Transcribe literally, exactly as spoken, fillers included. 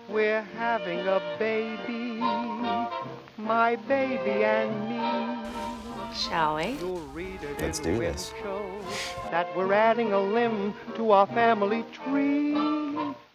We're having a baby, my baby and me. Shall we? You'll read it Let's in do Wind this. Show that we're adding a limb to our family tree.